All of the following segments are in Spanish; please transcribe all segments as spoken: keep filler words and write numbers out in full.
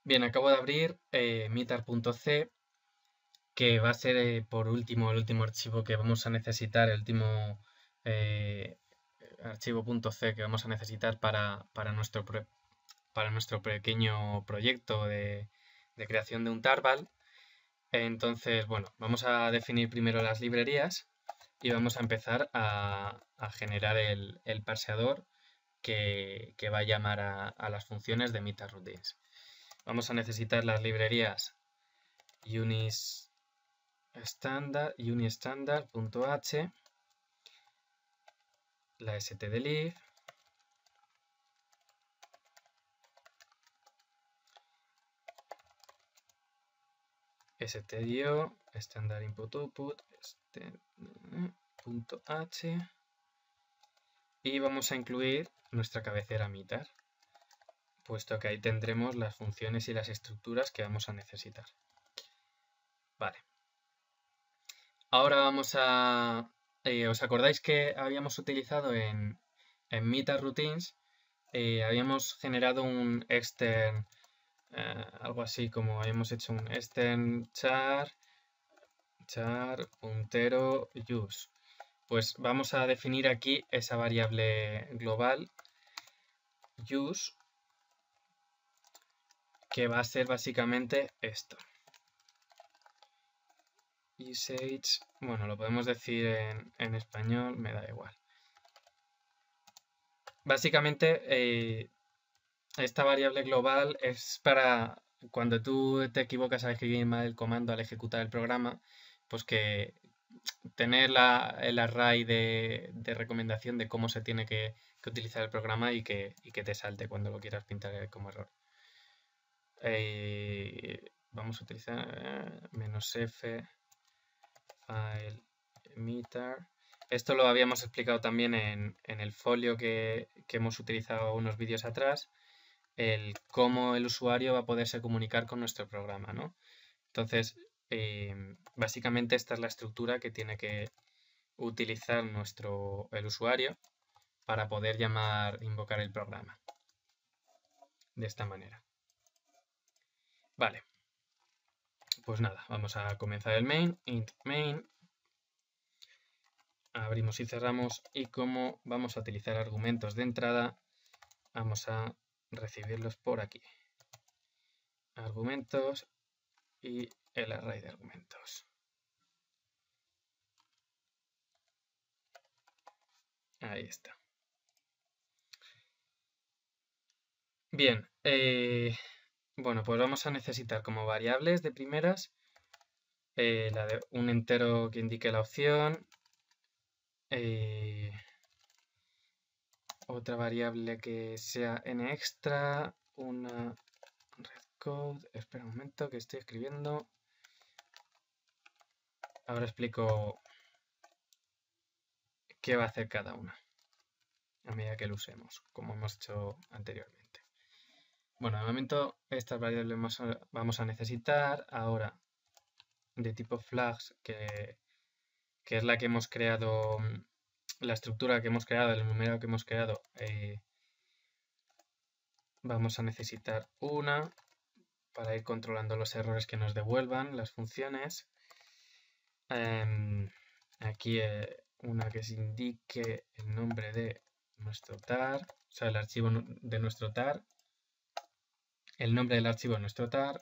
Bien, acabo de abrir eh, meter.c, que va a ser eh, por último el último archivo que vamos a necesitar, el último eh, archivo .c que vamos a necesitar para, para, nuestro, pro, para nuestro pequeño proyecto de, de creación de un tarball. Entonces, bueno, vamos a definir primero las librerías y vamos a empezar a, a generar el, el parseador que, que, va a llamar a, a las funciones de MeterRoutines. Vamos a necesitar las librerías unistandard, unistandard.h, la stdlib, stdio, standard input output, .h, y vamos a incluir nuestra cabecera meter, puesto que ahí tendremos las funciones y las estructuras que vamos a necesitar. Vale. Ahora vamos a... Eh, ¿os acordáis que habíamos utilizado en, en MeterRoutines? Eh, habíamos generado un extern, eh, algo así como habíamos hecho un extern char, char puntero use. Pues vamos a definir aquí esa variable global use, que va a ser básicamente esto. Usage, bueno, lo podemos decir en, en español, me da igual. Básicamente, eh, esta variable global es para cuando tú te equivocas al escribir mal el comando al ejecutar el programa, pues que tener la, el array de, de recomendación de cómo se tiene que, que utilizar el programa y que, y que te salte cuando lo quieras pintar como error. Eh, vamos a utilizar eh, menos f file meter. Esto lo habíamos explicado también en, en el folio que, que hemos utilizado unos vídeos atrás, el cómo el usuario va a poderse comunicar con nuestro programa, ¿no? Entonces, eh, básicamente esta es la estructura que tiene que utilizar nuestro, el usuario para poder llamar, invocar el programa. De esta manera. Vale. Pues nada, vamos a comenzar el main, int main. Abrimos y cerramos, y como vamos a utilizar argumentos de entrada, vamos a recibirlos por aquí. Argumentos y el array de argumentos. Ahí está. Bien, eh, bueno, pues vamos a necesitar como variables de primeras eh, la de un entero que indique la opción, eh, otra variable que sea n extra, una redcode, espera un momento que estoy escribiendo. Ahora explico qué va a hacer cada una a medida que lo usemos, como hemos hecho anteriormente. Bueno, de momento estas variables vamos a necesitar ahora de tipo flags, que, que es la que hemos creado, la estructura que hemos creado, el numerado que hemos creado. Eh, vamos a necesitar una para ir controlando los errores que nos devuelvan las funciones. Eh, aquí eh, una que se indique el nombre de nuestro tar, o sea, el archivo de nuestro tar, el nombre del archivo de nuestro tar,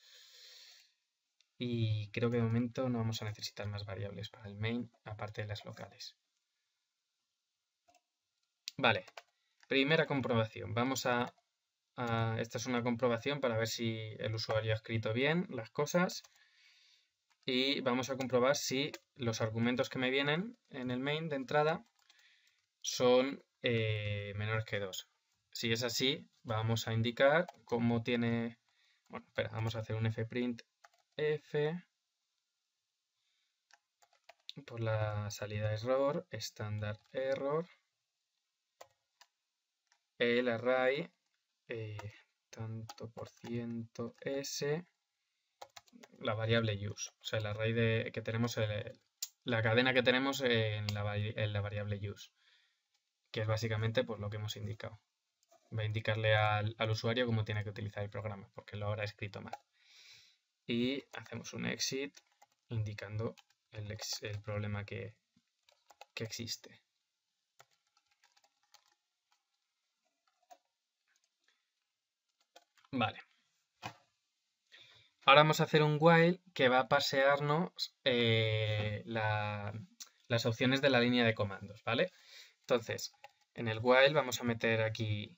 y creo que de momento no vamos a necesitar más variables para el main, aparte de las locales. Vale, primera comprobación. Vamos a, a... Esta es una comprobación para ver si el usuario ha escrito bien las cosas. Y vamos a comprobar si los argumentos que me vienen en el main de entrada son eh, menores que dos. Si es así, vamos a indicar cómo tiene... Bueno, espera, vamos a hacer un fprint f por la salida error, standard error, el array eh, tanto por ciento s, la variable use, o sea, el array de, que tenemos, el, la cadena que tenemos en la, en la variable use, que es básicamente pues, lo que hemos indicado. Va a indicarle al, al usuario cómo tiene que utilizar el programa, porque lo habrá escrito mal. Y hacemos un exit indicando el, ex, el problema que, que existe. Vale. Ahora vamos a hacer un while que va a pasearnos eh, la, las opciones de la línea de comandos, ¿vale? Entonces, en el while vamos a meter aquí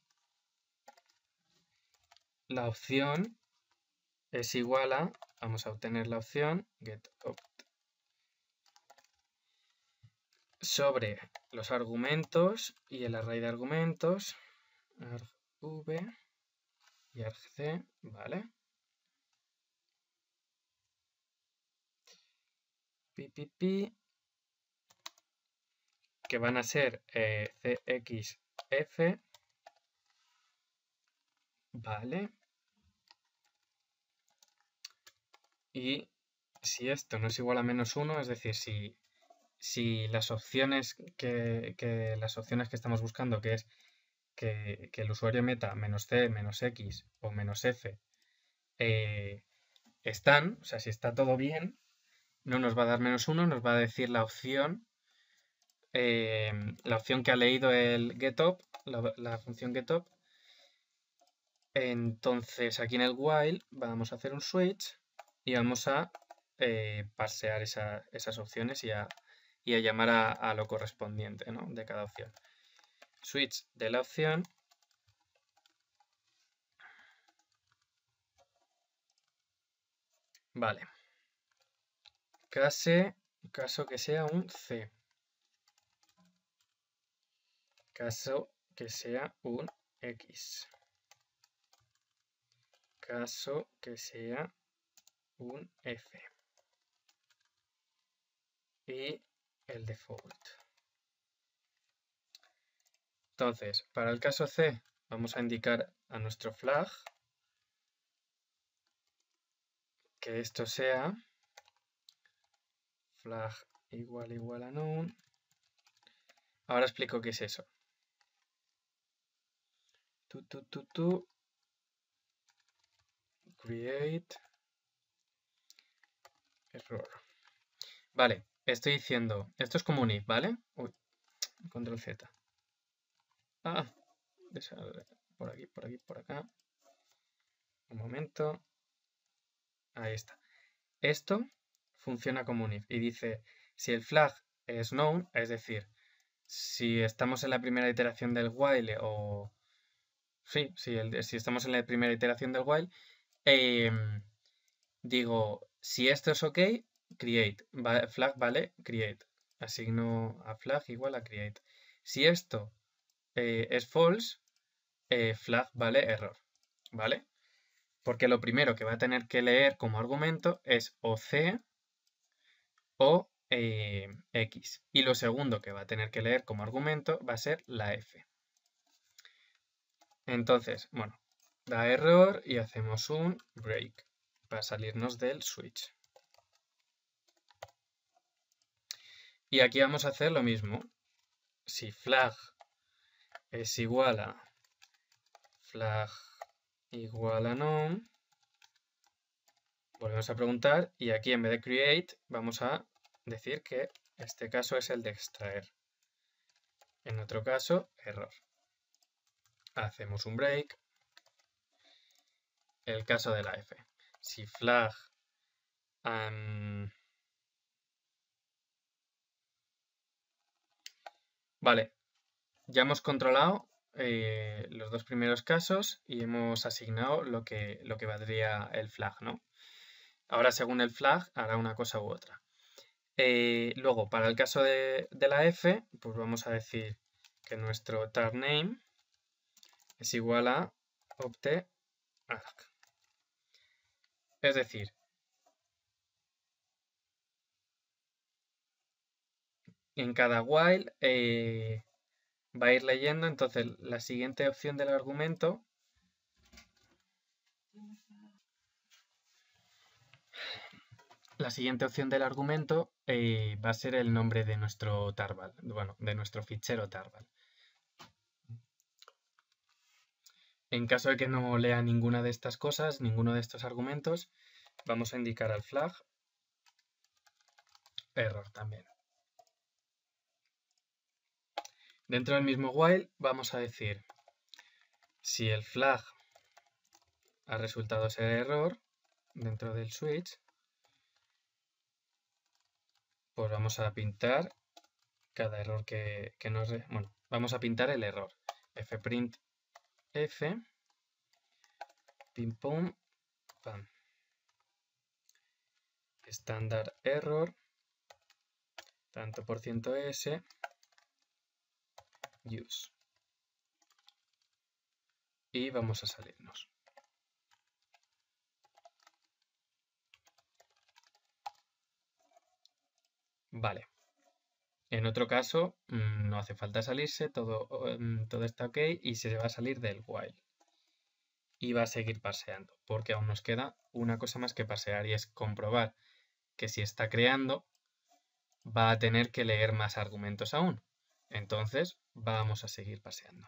la opción es igual a, vamos a obtener la opción getOpt sobre los argumentos y el array de argumentos argv y argc, ¿vale? Pi, pi, pi, que van a ser eh, cxf, ¿vale? Y si esto no es igual a menos uno, es decir, si, si las opciones que, que las opciones que estamos buscando, que es que, que el usuario meta menos c, menos x o menos f, eh, están, o sea, si está todo bien, no nos va a dar menos uno, nos va a decir la opción, eh, la opción que ha leído el getOp, la, la función getOp. Entonces aquí en el while vamos a hacer un switch y vamos a eh, parsear esa, esas opciones y a, y a llamar a, a lo correspondiente, ¿no? De cada opción. Switch de la opción. Vale. Case, caso que sea un C. Caso que sea un X. Caso que sea un F. Y el default. Entonces, para el caso C, vamos a indicar a nuestro flag que esto sea flag igual igual a known. Ahora explico qué es eso. Tu, tu, tu, tu. Create error. Vale, estoy diciendo, esto es como un if, ¿vale? Uy, control Z. Ah, por aquí, por aquí, por acá. Un momento. Ahí está. Esto funciona como un if y dice, si el flag es known, es decir, si estamos en la primera iteración del while o... Sí, si, el, si estamos en la primera iteración del while, eh, digo, si esto es ok, create, va, flag vale, create. Asigno a flag igual a create. Si esto eh, es false, eh, flag vale error, ¿vale? Porque lo primero que va a tener que leer como argumento es o C o eh, X. Y lo segundo que va a tener que leer como argumento va a ser la F. Entonces, bueno, da error y hacemos un break para salirnos del switch. Y aquí vamos a hacer lo mismo. Si flag es igual a flag igual a known, volvemos a preguntar y aquí en vez de create vamos a decir que este caso es el de extraer. En otro caso, error. Hacemos un break. El caso de la F. Si flag um, vale, ya hemos controlado eh, los dos primeros casos y hemos asignado lo que, lo que valdría el flag, ¿no? Ahora, según el flag, hará una cosa u otra. Eh, luego, para el caso de, de la F, pues vamos a decir que nuestro tar name es igual a opte arg. Es decir, en cada while eh, va a ir leyendo, entonces la siguiente opción del argumento la siguiente opción del argumento eh, va a ser el nombre de nuestro tarball, bueno, de nuestro fichero tarball. En caso de que no lea ninguna de estas cosas, ninguno de estos argumentos, vamos a indicar al flag error también. Dentro del mismo while vamos a decir si el flag ha resultado ser error dentro del switch, pues vamos a pintar cada error que, que nos... Bueno, vamos a pintar el error. fprint f, pim pum, pam. Standard error, tanto por ciento s, use. Y vamos a salirnos. Vale. En otro caso, no hace falta salirse, todo, todo está ok y se va a salir del while. Y va a seguir paseando, porque aún nos queda una cosa más que pasear y es comprobar que si está creando va a tener que leer más argumentos aún. Entonces vamos a seguir paseando.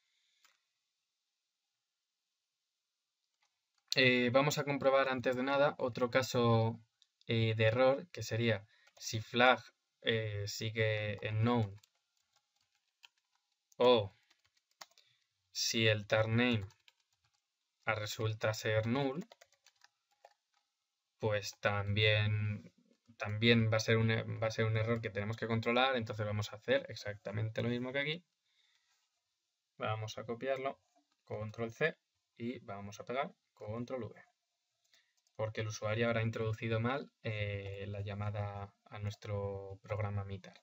Eh, vamos a comprobar antes de nada otro caso eh, de error, que sería si flag eh, sigue en known o si el tar name resulta ser null, pues también, también va, a ser un, va a ser un error que tenemos que controlar. Entonces vamos a hacer exactamente lo mismo que aquí. Vamos a copiarlo, control C, y vamos a pegar control V. Porque el usuario habrá introducido mal eh, la llamada a nuestro programa meter.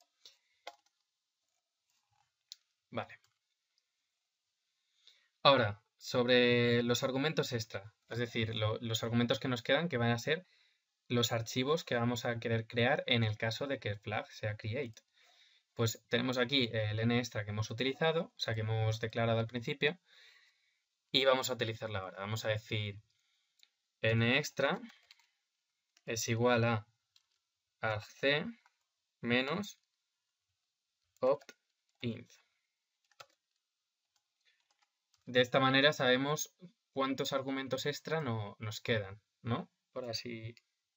Vale. Ahora, sobre los argumentos extra, es decir, lo, los argumentos que nos quedan, que van a ser los archivos que vamos a querer crear en el caso de que el flag sea create. Pues tenemos aquí el nextra que hemos utilizado, o sea, que hemos declarado al principio, y vamos a utilizarlo ahora. Vamos a decir nextra es igual a argc menos opt-inf. De esta manera sabemos cuántos argumentos extra no, nos quedan, ¿no? Por así.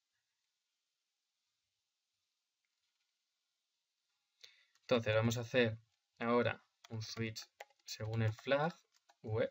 Entonces vamos a hacer ahora un switch según el flag web.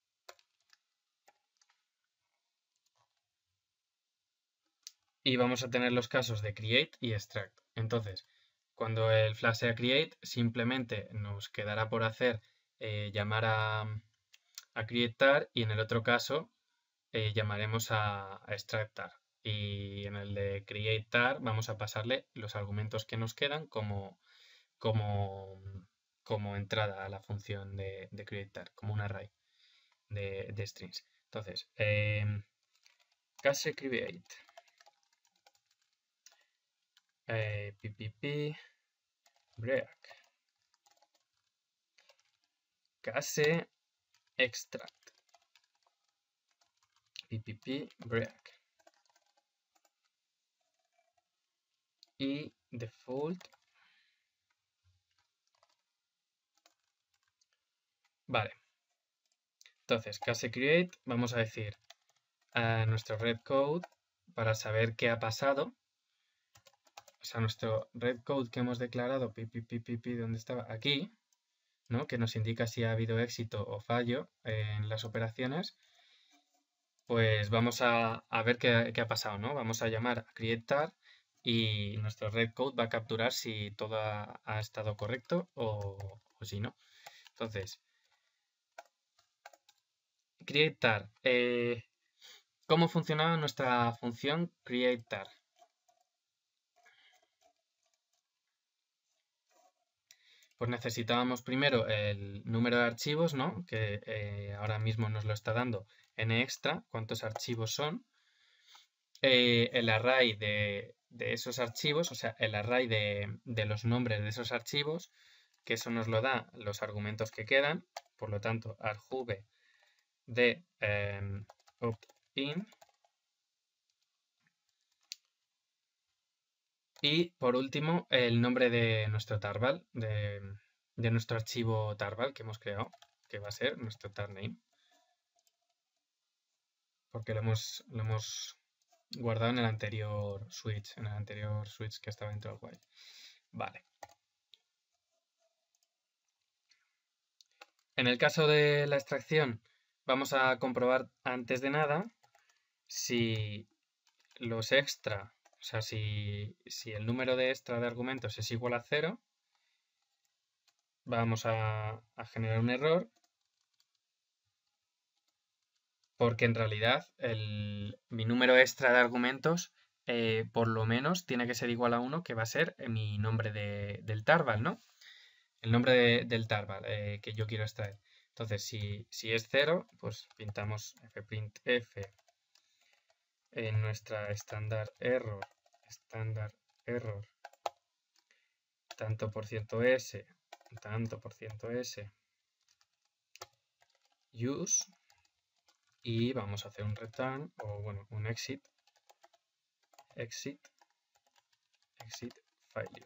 Y vamos a tener los casos de create y extract. Entonces, cuando el flag sea create, simplemente nos quedará por hacer eh, llamar a, a createTar, y en el otro caso eh, llamaremos a, a extractTar. Y en el de createTar vamos a pasarle los argumentos que nos quedan como, como, como entrada a la función de, de createTar, como un array de, de strings. Entonces, eh, case create. Eh, ppp break case extract ppp break y default. Vale, entonces case create vamos a decir a nuestro red code para saber qué ha pasado. O sea, nuestro red code que hemos declarado, ppp, ¿dónde estaba? Aquí, ¿no? Que nos indica si ha habido éxito o fallo en las operaciones. Pues vamos a, a ver qué, qué ha pasado, ¿no? Vamos a llamar a createTar y nuestro red code va a capturar si todo ha, ha estado correcto o, o si no. Entonces, createTar. Eh, ¿Cómo funcionaba nuestra función createTar? Pues necesitábamos primero el número de archivos, ¿no? Que eh, ahora mismo nos lo está dando nextra, cuántos archivos son. Eh, el array de, de, esos archivos, o sea, el array de, de los nombres de esos archivos, que eso nos lo da los argumentos que quedan. Por lo tanto, argv de eh, opt-in. Y por último, el nombre de nuestro tarball, de, de nuestro archivo tarball que hemos creado, que va a ser nuestro tar name. porque lo hemos, lo hemos guardado en el anterior switch, en el anterior switch que estaba dentro del while. Vale. En el caso de la extracción, vamos a comprobar antes de nada si los extra, o sea, si, si el número de extra de argumentos es igual a cero, vamos a, a generar un error, porque en realidad el, mi número extra de argumentos eh, por lo menos tiene que ser igual a uno, que va a ser mi nombre de, del tarball, ¿no? El nombre de, del tarball eh, que yo quiero extraer. Entonces, si, si es cero, pues pintamos fprintf en nuestra standard error, standard error, tanto por ciento s, tanto por ciento s, use, y vamos a hacer un return, o bueno, un exit, exit, exit failure.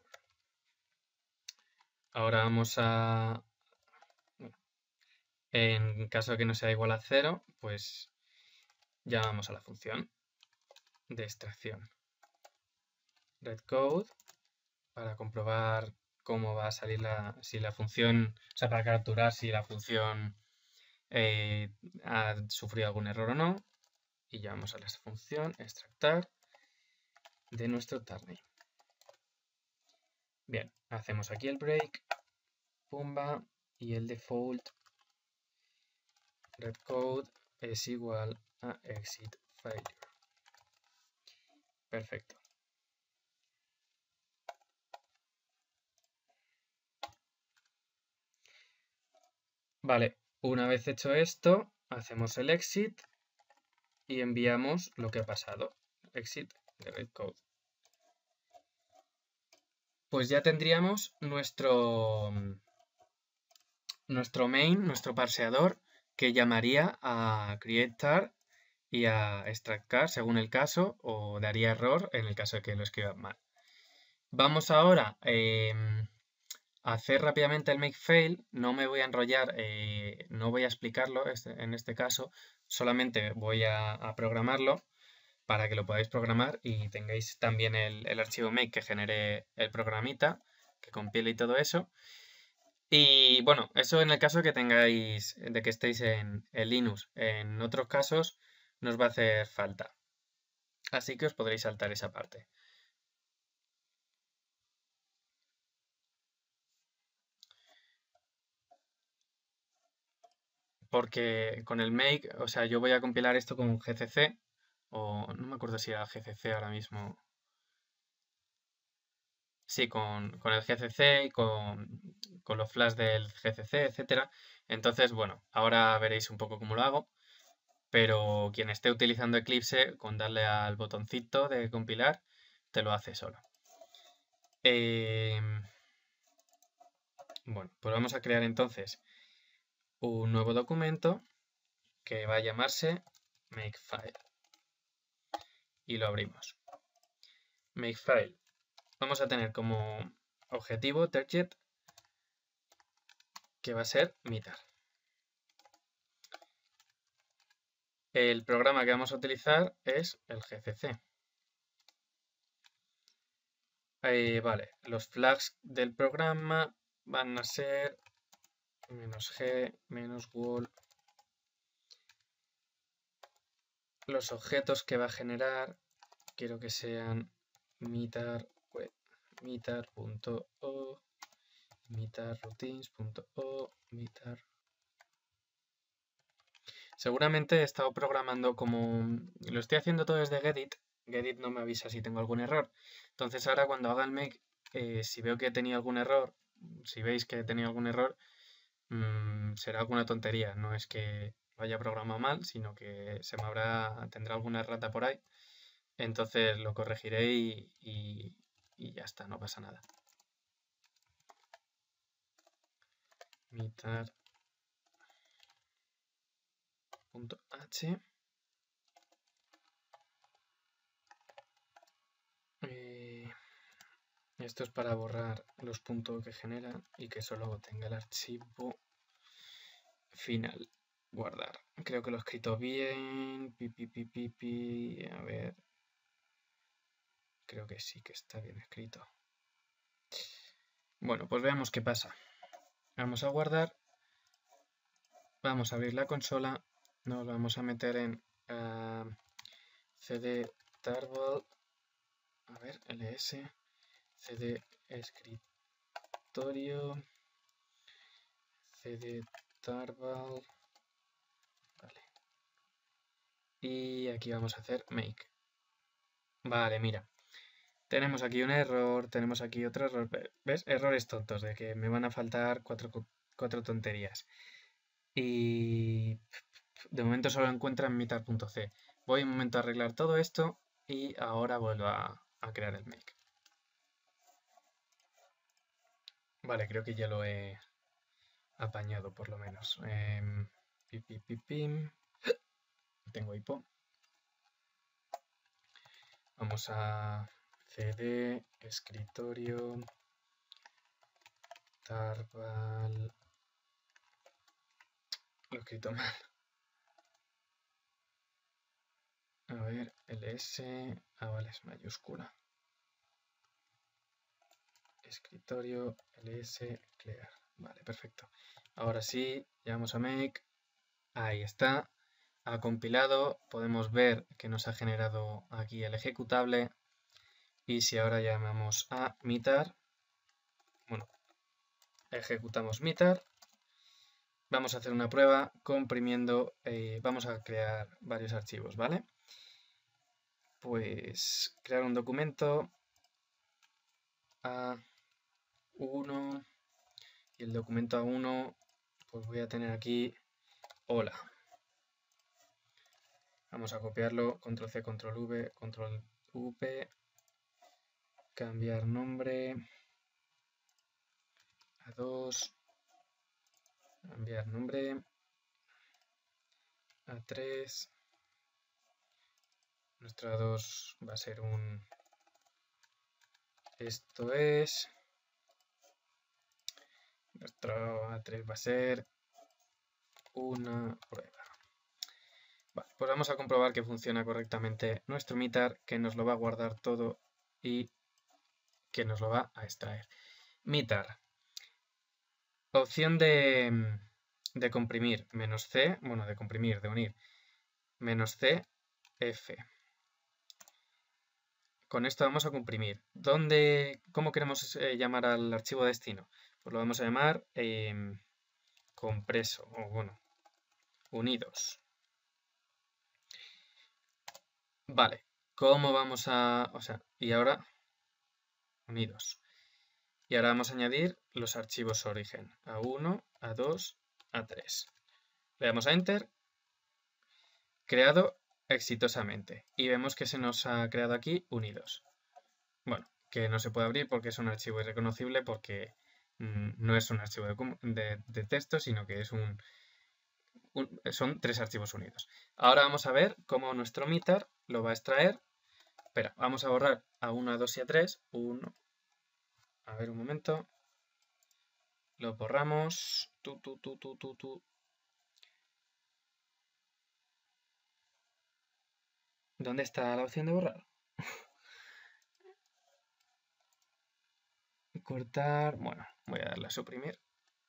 Ahora vamos a, bueno, en caso de que no sea igual a cero, pues llamamos a la función de extracción redcode para comprobar cómo va a salir la, si la función, o sea, para capturar si la función eh, ha sufrido algún error o no, y llamamos a la función extractar de nuestro tarname. Bien, hacemos aquí el break, pumba, y el default redcode es igual a exit failure. Perfecto. Vale, una vez hecho esto, hacemos el exit y enviamos lo que ha pasado. Exit de redcode. Pues ya tendríamos nuestro, nuestro main, nuestro parseador, que llamaría a createTar y a extractCar según el caso, o daría error en el caso de que lo escriban mal. Vamos ahora eh, a hacer rápidamente el makeFail. No me voy a enrollar, eh, no voy a explicarlo este, en este caso, solamente voy a, a programarlo para que lo podáis programar y tengáis también el, el archivo make que genere el programita, que compile y todo eso. Y bueno, eso en el caso que tengáis, de que estéis en, en Linux. En otros casos nos va a hacer falta. Así que os podréis saltar esa parte. Porque con el make, o sea, yo voy a compilar esto con G C C, o no me acuerdo si era G C C ahora mismo. Sí, con, con el G C C y con, con los flash del G C C, etcétera. Entonces, bueno, ahora veréis un poco cómo lo hago. Pero quien esté utilizando Eclipse, con darle al botoncito de compilar, te lo hace solo. Eh, bueno, pues vamos a crear entonces un nuevo documento que va a llamarse makefile. Y lo abrimos. Makefile. Vamos a tener como objetivo target, que va a ser mitar. El programa que vamos a utilizar es el G C C. Eh, vale, los flags del programa van a ser menos G, menos wall. Los objetos que va a generar, quiero que sean mitar, mitar.o, mitarroutines.o, mitar. Seguramente he estado programando como... Lo estoy haciendo todo desde Gedit. Gedit no me avisa si tengo algún error. Entonces ahora cuando haga el make, eh, si veo que he tenido algún error, si veis que he tenido algún error, mmm, será alguna tontería. No es que lo haya programado mal, sino que se me habrá, tendrá alguna errata por ahí. Entonces lo corregiré y, y, y ya está, no pasa nada. mitar.h. Eh, esto es para borrar los puntos que generan y que solo tenga el archivo final guardar. Creo que lo he escrito bien. Pi, pi, pi, pi, pi. A ver. Creo que sí que está bien escrito. Bueno, pues veamos qué pasa. Vamos a guardar. Vamos a abrir la consola. Nos vamos a meter en uh, cd tarball. A ver, ls. cd escritorio. cd tarball. Vale. Y aquí vamos a hacer make. Vale, mira. Tenemos aquí un error, tenemos aquí otro error. ¿Ves? Errores tontos, de que me van a faltar cuatro, cuatro tonterías. Y de momento solo encuentra en mitar.c. Voy un momento a arreglar todo esto y ahora vuelvo a, a crear el make. Vale, creo que ya lo he apañado por lo menos. Eh, pi, pi, pi, pim. Tengo hipo. Vamos a cd escritorio tarball. Lo he escrito mal. A ver, ls. Ah, vale, es mayúscula. Escritorio ls clear. Vale, perfecto. Ahora sí, llamamos a make. Ahí está. Ha compilado. Podemos ver que nos ha generado aquí el ejecutable. Y si ahora llamamos a mitar, bueno, ejecutamos mitar. Vamos a hacer una prueba comprimiendo. Eh, vamos a crear varios archivos, ¿vale? Pues crear un documento a uno y el documento a uno, pues voy a tener aquí hola. Vamos a copiarlo, control C, control V, control V, cambiar nombre a dos, cambiar nombre a tres, nuestro A dos va a ser un esto es, nuestro A tres va a ser una prueba. Vale, pues vamos a comprobar que funciona correctamente nuestro mitar, que nos lo va a guardar todo y que nos lo va a extraer. Mitar. Opción de, de comprimir, menos C, bueno, de comprimir, de unir, menos C, F. Con esto vamos a comprimir. ¿Dónde, cómo queremos eh, llamar al archivo destino? Pues lo vamos a llamar eh, compreso, o bueno, unidos. Vale, ¿cómo vamos a...? O sea, y ahora, unidos. Y ahora vamos a añadir los archivos origen, A uno, A dos, A tres. Le damos a Enter. Creado exitosamente. Y vemos que se nos ha creado aquí unidos. Bueno, que no se puede abrir porque es un archivo irreconocible porque mmm, no es un archivo de, de, de texto, sino que es un, un, son tres archivos unidos. Ahora vamos a ver cómo nuestro mitar lo va a extraer. Espera, vamos a borrar a uno, a dos y a tres. uno. A ver un momento. Lo borramos. Tu, tu, tu, tu, tu, tu. ¿Dónde está la opción de borrar? Cortar. Bueno, voy a darle a suprimir.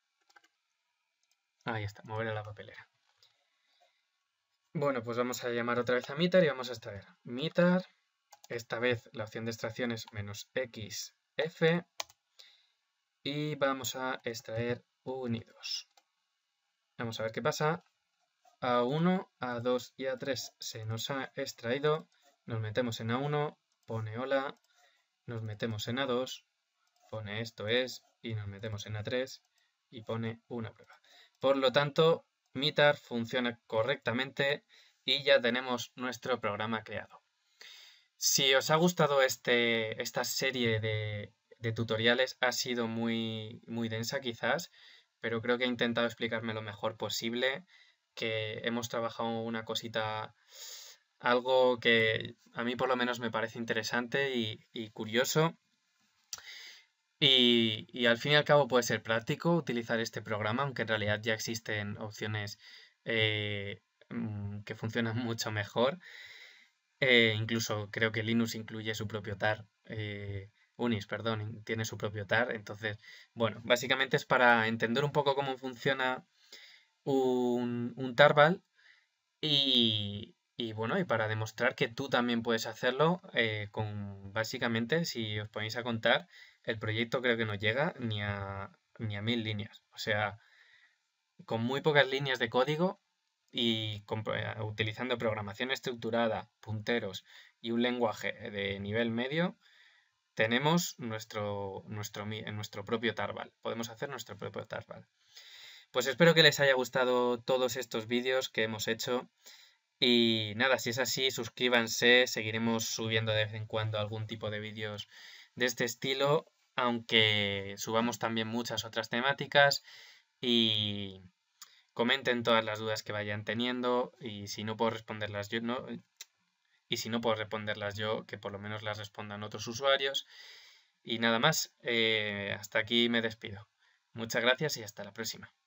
Ahí está, mover a la papelera. Bueno, pues vamos a llamar otra vez a mitar y vamos a extraer mitar. Esta vez la opción de extracción es menos X F. Y vamos a extraer unidos. Vamos a ver qué pasa. A uno, A dos y A tres se nos ha extraído. Nos metemos en A uno, pone hola. Nos metemos en A dos, pone esto es. Y nos metemos en A tres y pone una prueba. Por lo tanto, mitar funciona correctamente y ya tenemos nuestro programa creado. Si os ha gustado este, esta serie de, de tutoriales, ha sido muy, muy densa quizás, pero creo que he intentado explicarme lo mejor posible, que hemos trabajado una cosita, algo que a mí por lo menos me parece interesante y, y curioso. Y, y al fin y al cabo puede ser práctico utilizar este programa, aunque en realidad ya existen opciones eh, que funcionan mucho mejor. Eh, incluso creo que Linux incluye su propio tar. Eh, Unix, perdón, tiene su propio tar. Entonces, bueno, básicamente es para entender un poco cómo funciona un, un tarball y, y, bueno, y para demostrar que tú también puedes hacerlo eh, con, básicamente, si os ponéis a contar, el proyecto creo que no llega ni a, ni a mil líneas. O sea, con muy pocas líneas de código y con eh, utilizando programación estructurada, punteros y un lenguaje de nivel medio, tenemos nuestro, nuestro, mi- nuestro propio tarball. Podemos hacer nuestro propio tarball. Pues espero que les haya gustado todos estos vídeos que hemos hecho. Y nada, si es así, suscríbanse, seguiremos subiendo de vez en cuando algún tipo de vídeos de este estilo, aunque subamos también muchas otras temáticas y comenten todas las dudas que vayan teniendo y si no puedo responderlas yo, no, y si no puedo responderlas yo, que por lo menos las respondan otros usuarios. Y nada más, eh, hasta aquí me despido. Muchas gracias y hasta la próxima.